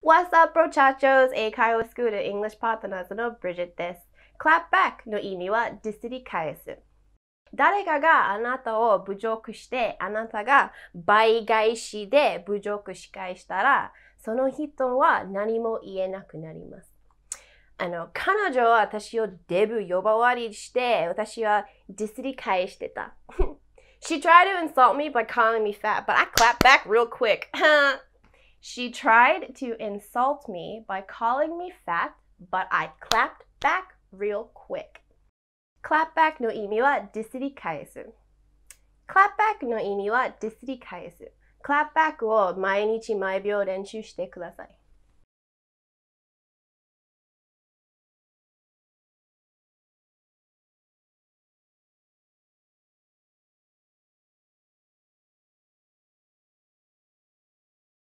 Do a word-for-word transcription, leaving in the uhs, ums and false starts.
What's up, brochachos? 英会話スクール English Partners の Bridget です。clap back の意味はディスり返す。誰かがあなたを侮辱して、あなたが倍返しで侮辱し返したら、その人は何も言えなくなります。あの、彼女は私をデブ呼ばわりして、私はディスり返してた。She tried to insult me by calling me fat, but I clapped back real quick. She tried to insult me by calling me fat, but I clapped back real quick. clap back の意味はディスり返す。clap back の意味はディスり返す。clap back を毎日毎秒練習してください。